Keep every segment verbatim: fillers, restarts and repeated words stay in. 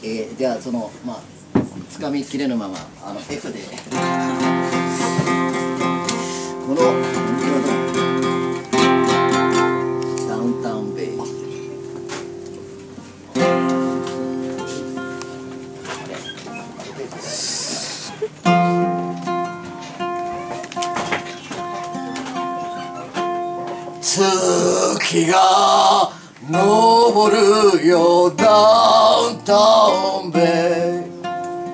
えー、じゃあそのまあつかみきれぬままあの F でこのダウンタウンベイ月が昇るよダウンタウンベイ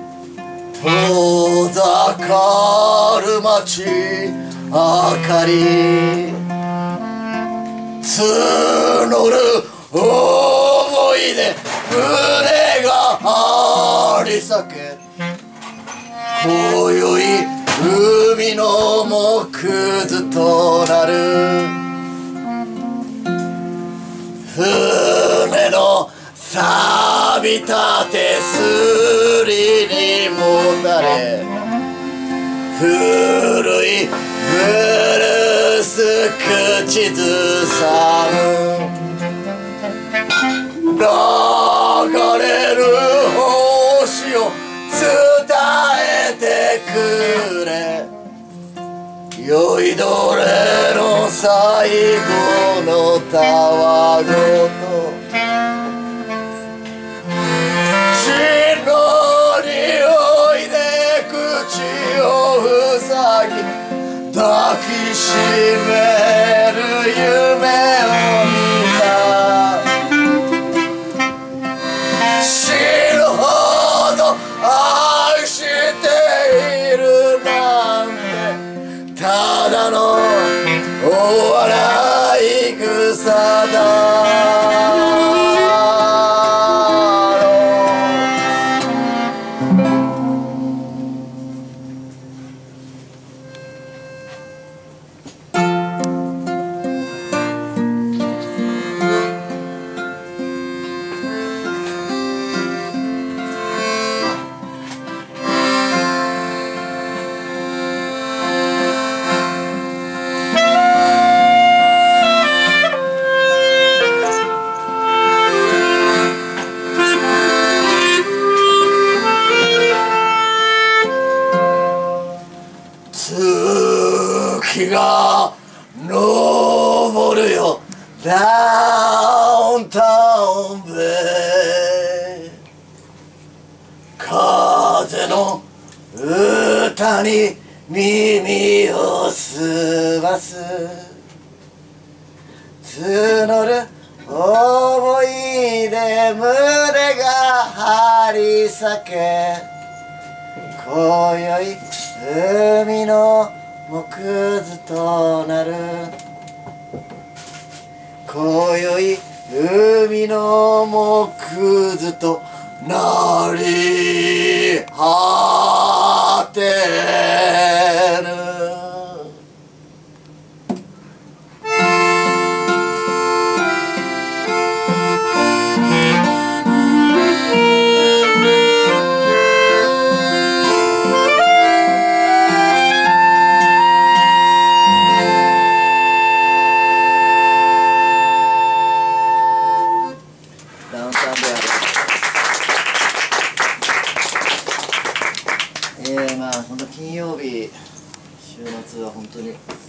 遠ざかる街明かり募る思いで胸が張り裂け今宵海の木図となる船の錆びた手すりにもたれ古いブルース口ずさむ流れる星を伝えてくれ酔いどれの最後のたわごと血の匂いで口を塞ぎ抱きしめる夢を見た死ぬほど愛しているなんてただのお笑い草だ月が昇るよダウンタウンベイ風の歌に耳を澄ます募る思いで胸が張り裂け今宵海の木図となる今宵海の木図となり果てるえー、まあ本当金曜日週末は本当に